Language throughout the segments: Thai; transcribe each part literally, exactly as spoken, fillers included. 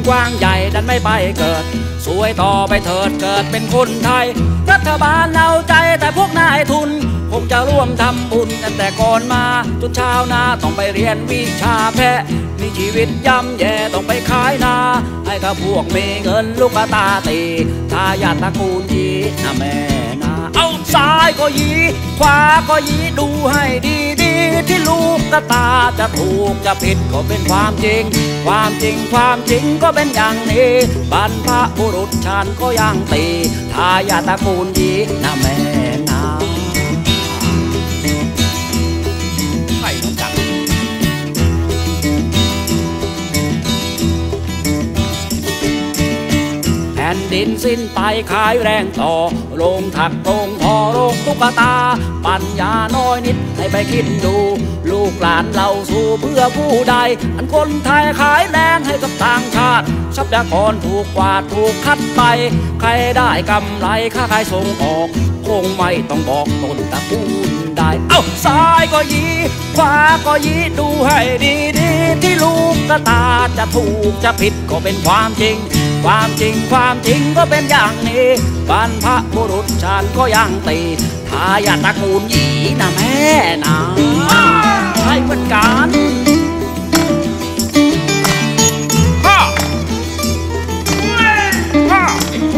กว้างใหญ่ดันไม่ไปเกิดสวยต่อไปเถิดเกิดเป็นคนไทยรัฐบาลเอาใจแต่พวกนายทุนคงจะร่วมทำบุญกันแต่ก่อนมาจนชาวนาต้องไปเรียนวิชาแพะมีชีวิตย่ำแย่ต้องไปขายนาให้กับพวกมีเงินลูกตาตีทายาทตระกูลยีนะแม่นาเอาซ้ายก็ยีขวาก็ยีดูให้ดีดีที่ลูกกระตาจะถูกจะผิดก็เป็นความจริงความจริงความจริงก็เป็นอย่างนี้บรรพบุรุษฉันก็ยังตีทายาทตระกูลยีนะแม่นาแผ่นดินสิ้นไปขายแรงต่อโรงถักโรงทอโรงตุ๊กตาปัญญาน้อยนิดให้ไปคิดดูลูกหลานเราสู้เพื่อผู้ใดอันคนไทยขายแรงให้กับต่างชาติทรัพยากรถูกกวาดถูกคัดไปใครได้กำไรค่าขายส่งออกคงไม่ต้องบอกต้นตระกูลได้เอ้าซ้ายก็ยีขวาก็ยีดูให้ดีดีที่ลูกกระตาจะถูกจะผิดก็เป็นความจริงความจริงความจริงก็เป็นอย่างนี้บรรพบุรุษฉันก็ยังตีทายาทตระกูลยีนะแม่นะใช่เหมือนกันฮ่าฮ่า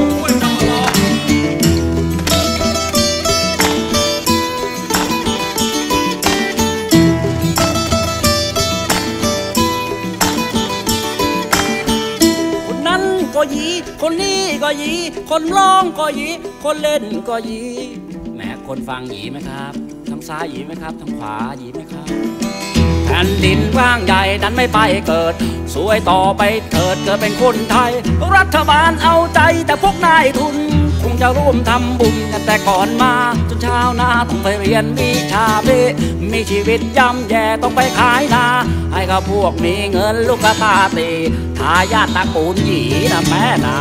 ก็ยีคนนี้ก็ยีคนร้องก็ยีคนเล่นก็ยีแหมคนฟังยีไหมครับทางซ้ายยีไหมครับทางขวายีไหมครับแผ่นดินกว้างใหญ่ดันไม่ไปเกิดสวยต่อไปเถิดเกิดเป็นคนไทยรัฐบาลเอาใจแต่พวกนายทุนคงจะร่วมทำบุญกันแต่ก่อนมาจนชาวนาต้องไปเรียนวิชาเพมีชีวิตย่ำแย่ต้องไปขายนาให้กับพวกมีเงินลูกตาตีทายาทตระกูลยีนะแม่นะ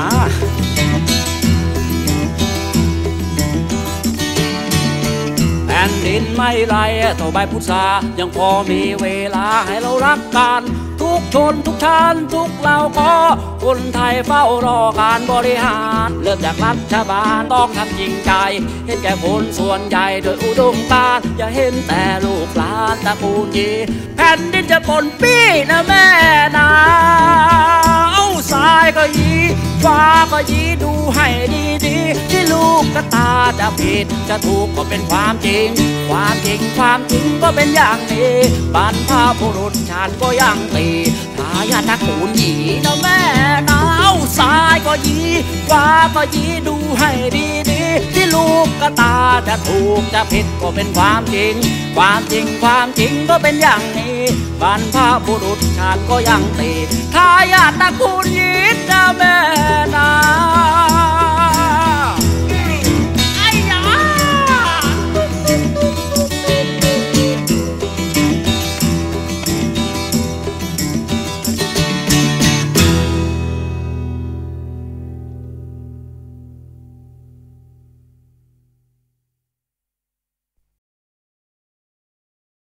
แผ่นดินไม่ไรเท่าใบพุทรายังพอมีเวลาให้เรารักกันทุกชนทุกชาติทุกเหล่าขอคนไทยเฝ้ารอการบริหารเริ่มจากรัฐบาลต้องทำจริงใจเห็นแก่คนส่วนใหญ่โดยอุดมการณ์อย่าเห็นแต่ลูกหลานตระกูลยีแผ่นดินจะปนปี้นะแม่นะเอาซ้ายก็ยีขวาก็ยีดูให้ดีดีที่ลูกกระตาจะผิดจะถูกก็เป็นความจริงความจริงความจริงก็เป็นอย่างนี้บรรพบุรุษฉันก็ยังตีทายาทตระกูลยีนะแม่นะเอาซ้ายก็ยีขวาก็ยีดูให้ดีดีที่ลูกกระตาจะถูกจะผิดก็เป็นความจริงความจริงความจริงก็เป็นอย่างนี้บรรพบุรุษฉันก็ยังตีทายาทตระกูลยีนะแม่นะ